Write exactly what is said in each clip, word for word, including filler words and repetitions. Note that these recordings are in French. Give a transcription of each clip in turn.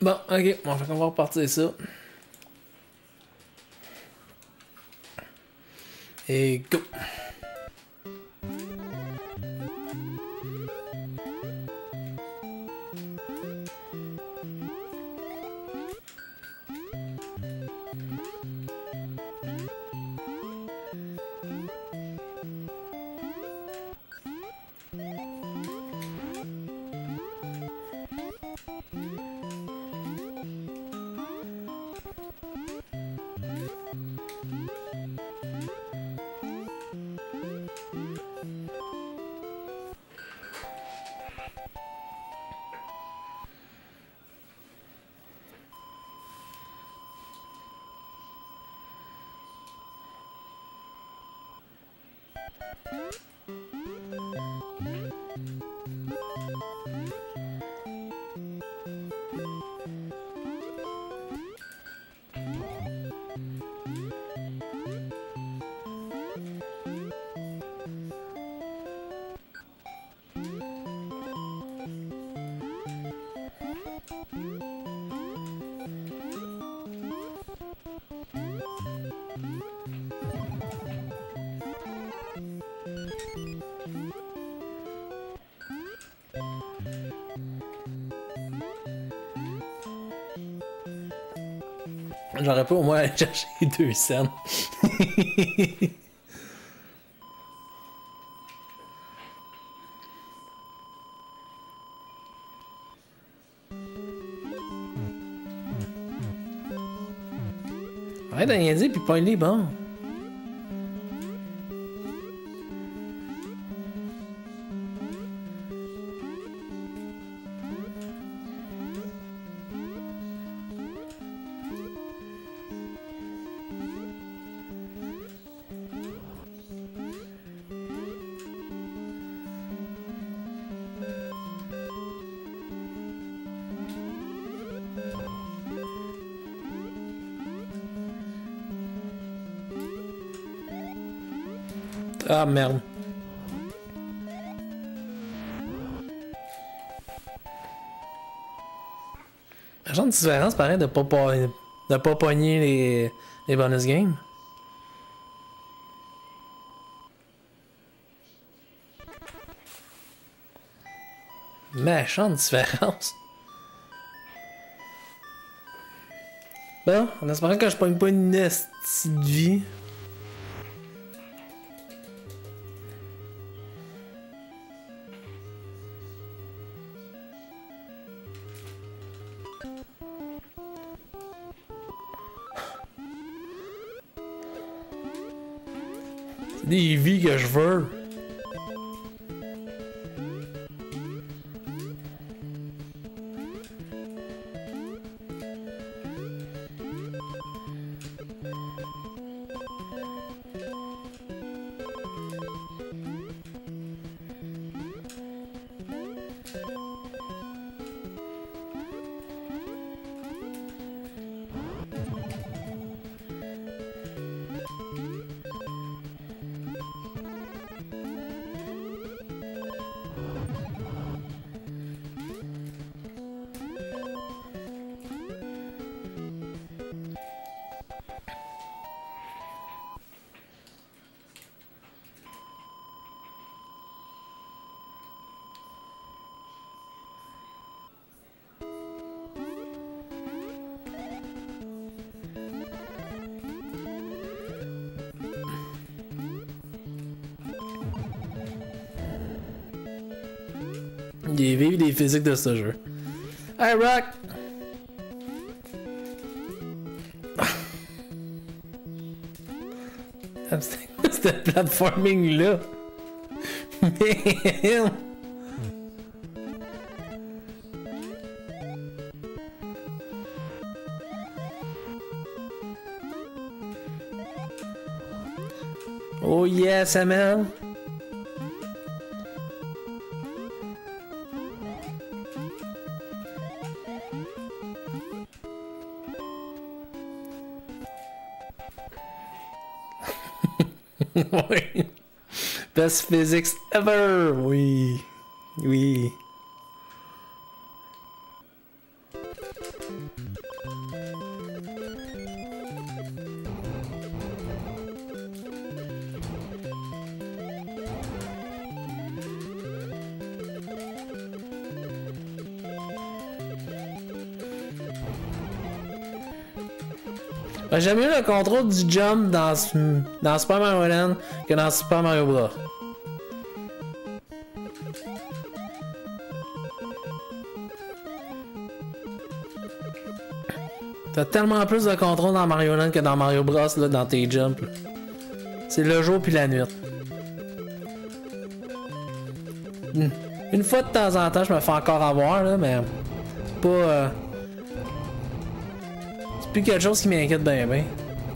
Bon, ok, on va, on va repartir ça. Et go! J'aurais pas au moins aller chercher deux scènes. Arrête de rien dire pis pas les bon. Ah merde. La genre de différence pareil de pas, pas, de pas pogner les, les bonus games. Méchante différence. Bon, en espérant que je pogne pas une esti de vie. C'est des vies que je veux. Des vives des physiques de ce jeu. Hey Rock! C'était ce platforming là. Man! Oh yes, M L! Oui. Best physics ever. Oui. Oui. J'aime mieux le contrôle du jump dans, dans Super Mario Land que dans Super Mario Bros. T'as tellement plus de contrôle dans Mario Land que dans Mario Bros là, dans tes jumps. C'est le jour puis la nuit. Une fois de temps en temps, je me fais encore avoir là, mais pas. Euh... C'est plus quelque chose qui m'inquiète bien bien.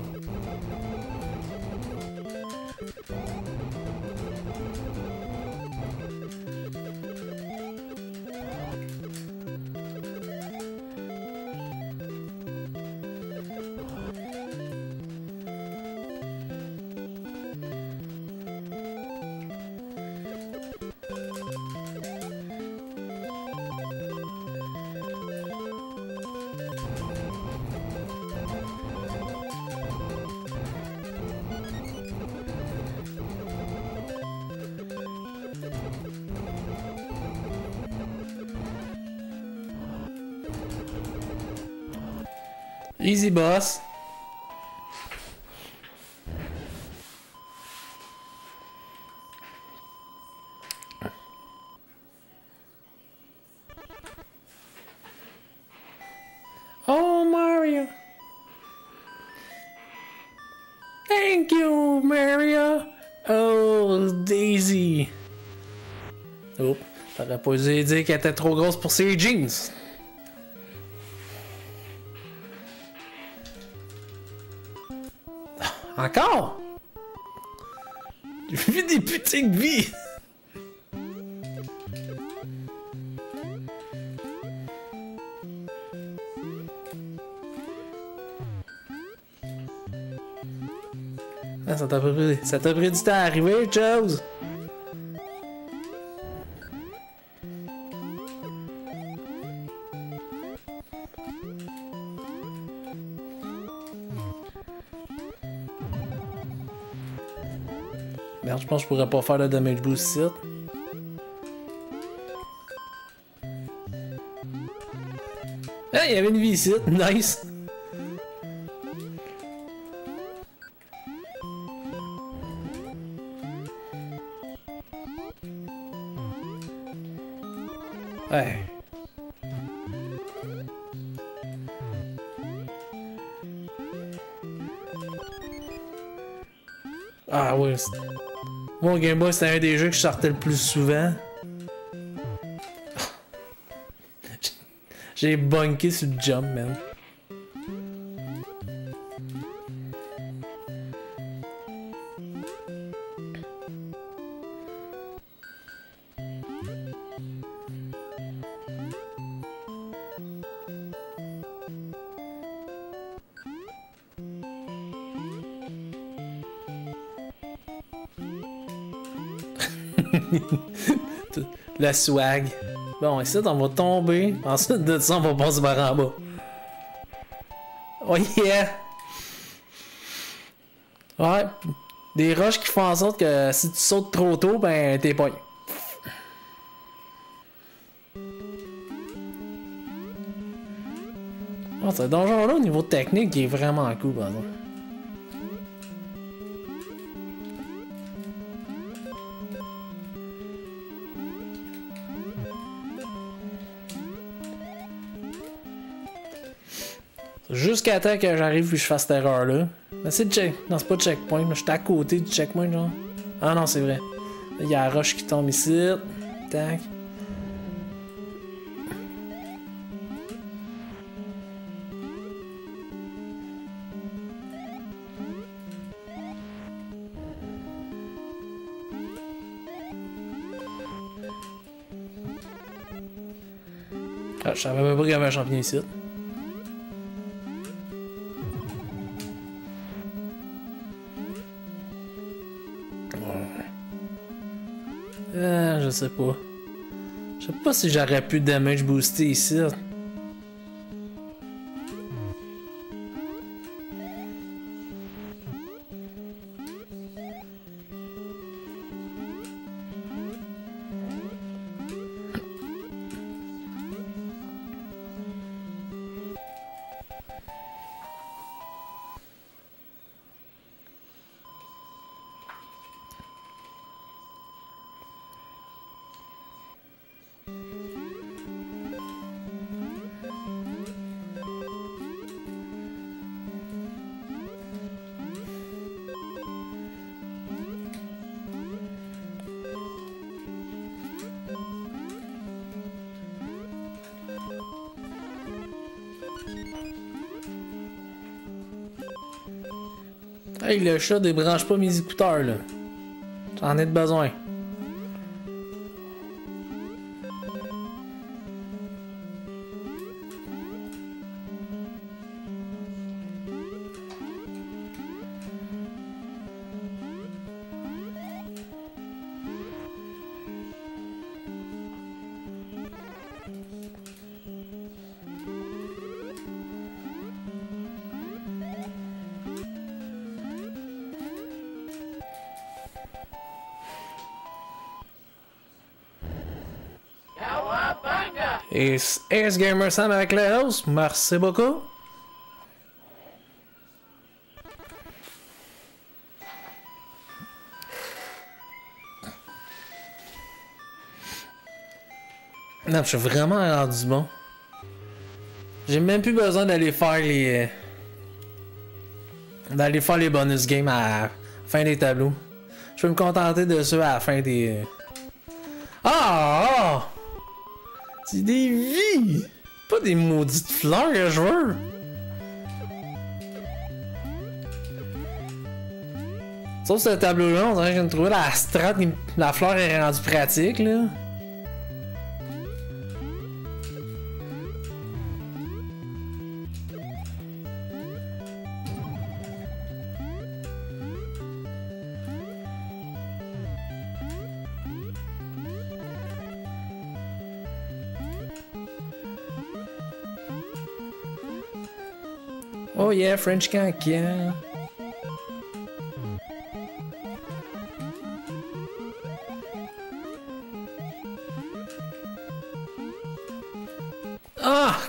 Easy boss. Oh Mario. Thank you Mario. Oh Daisy. Oh, t'aurais pas osé dire qu'elle était trop grosse pour ses jeans. Encore? J'ai vu des putains de vie! Ah, ça t'a pris, ça t'a pris du temps à arriver, chose! Merde, je pense que je pourrais pas faire le damage boost ici. Ah, il y avait une vie ici, nice! Ouais. Ah ouais. Mon Game Boy, c'était un des jeux que je sortais le plus souvent. J'ai bunké sur le jump, man. La swag. Bon, ici, on va tomber. Ensuite de ça, on va passer par en bas. Oh yeah! Ouais. Des roches qui font en sorte que si tu sautes trop tôt, ben t'es pogné. Oh, ce donjon-là, au niveau technique, il est vraiment cool, par exemple. Jusqu'à temps que j'arrive puis je fasse cette erreur-là. Mais c'est check. Non, c'est pas checkpoint, mais j'étais à côté du checkpoint, genre. Ah non, c'est vrai. Il y a la roche qui tombe ici. Tac. Ah, je savais même pas qu'il y avait un champignon ici. Euh, je sais pas. Je sais pas si j'aurais pu damage booster ici. Hey, le chat débranche pas mes écouteurs, là. J'en ai de besoin. Et Ace Gamer Sam avec la hausse, merci beaucoup. Non, je suis vraiment rendu bon. J'ai même plus besoin d'aller faire les... d'aller faire les bonus games à la fin des tableaux. Je peux me contenter de ceux à la fin des... Ah! C'est des vies! Pas des maudites fleurs que je veux! Sauf ce tableau-là, on dirait que je viens de trouver la strat, la fleur est rendue pratique, là. Oh yeah, French cancan. Ah!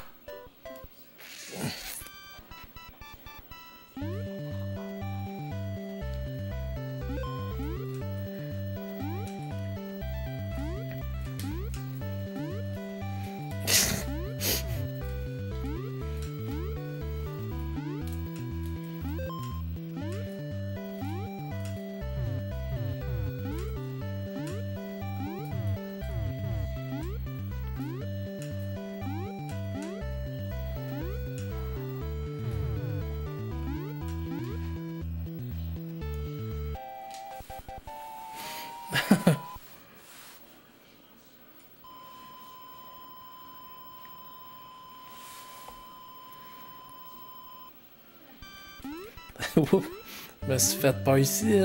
Oups, je me suis fait pas ici.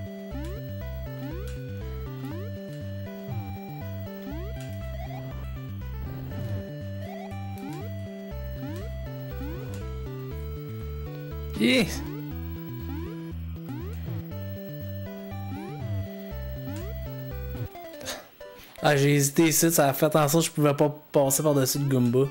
Yes. Ah, j'ai hésité ici, ça a fait en sorte que je pouvais pas passer par-dessus le Goomba.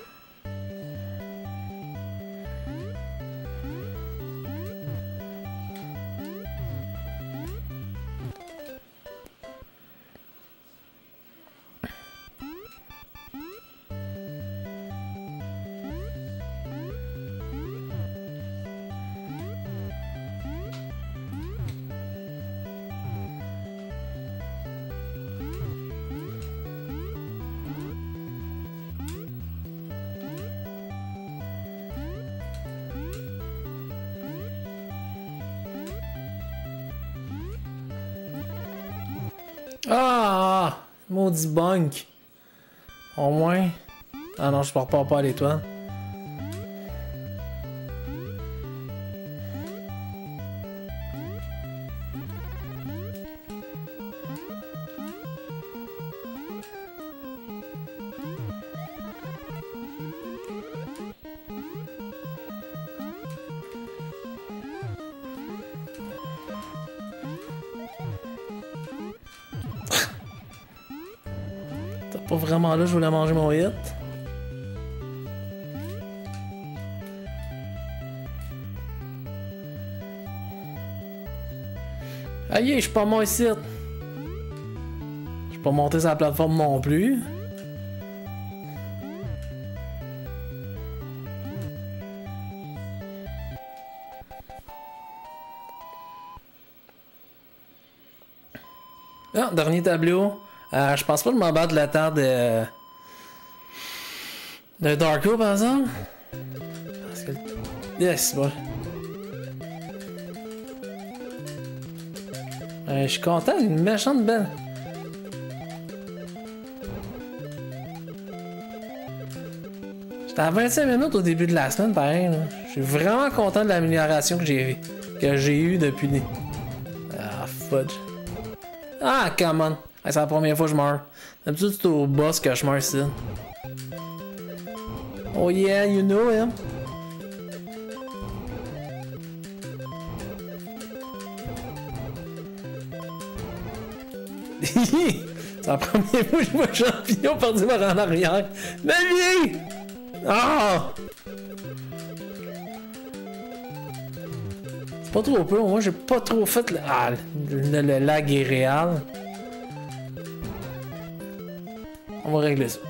Ah! Maudit bunk! Au moins... Ah non, je pars pas, pas à l'étoile. Pas vraiment là, je voulais manger mon hit. Aïe, je suis pas mon ici. Je suis pas monté sur la plateforme non plus. Ah, dernier tableau. Euh, je pense pas que je m'en bats de la terre de... de Darko, par exemple. Parce que... Yes, bon. Euh, je suis content, une méchante belle. J'étais à vingt-cinq minutes au début de la semaine, pareil. Je suis vraiment content de l'amélioration que j'ai que j'ai eue depuis les... Ah, fudge. Ah, come on. C'est la première fois que je meurs. D'habitude, c'est au boss que je meurs ici. Oh yeah, you know him. C'est la première fois que je vois un champignon partir par en arrière. Mais lui! Ah! C'est pas trop peu, moi j'ai pas trop fait le... Ah, le, le, le lag est réel. On va régler ça.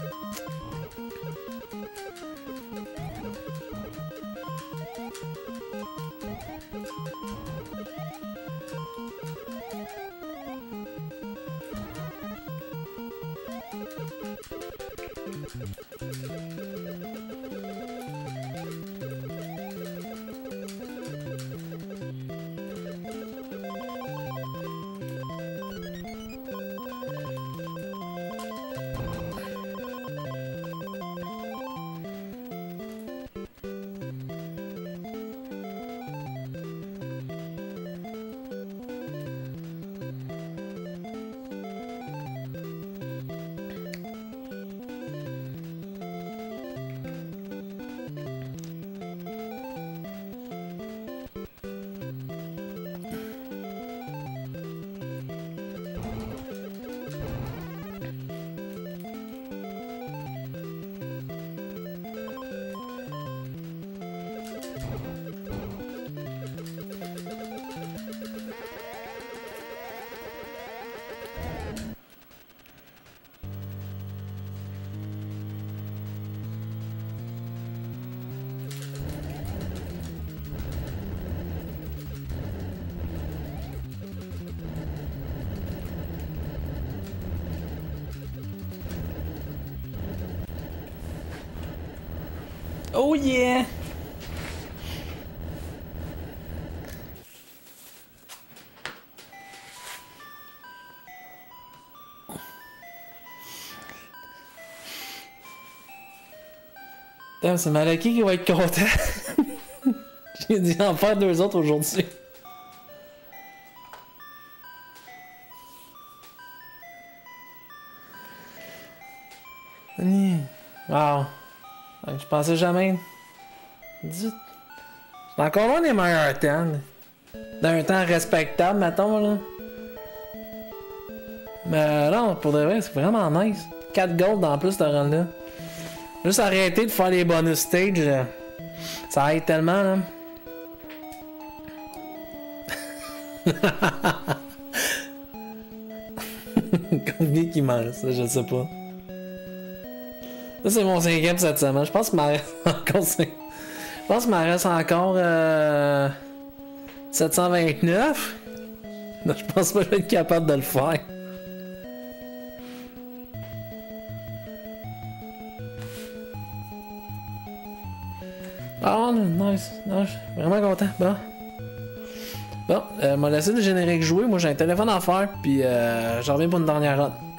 Oh yeah! Damn, c'est Malaki qui va être content. J'ai dû en faire deux autres aujourd'hui. Wow. Je pensais jamais. C'est encore loin des meilleurs temps. D'un temps respectable, mettons, là. Mais non, pour de vrai, c'est vraiment nice. quatre gold en plus, ce run-là. Juste arrêter de faire les bonus stages, là. Ça aide tellement, là. Combien qui m'en reste, je sais pas. Ça, c'est mon cinquième cette semaine. Je pense qu'il m'en reste encore cinq. Je pense qu'il m'en reste encore euh, sept cent vingt-neuf. Non, je pense pas que je vais être capable de le faire. Ah, oh, nice. Non, je suis vraiment content. Bon. Bon, euh, m'a laissé le générique jouer. Moi, j'ai un téléphone à faire. Puis, euh, j'en reviens pour une dernière run.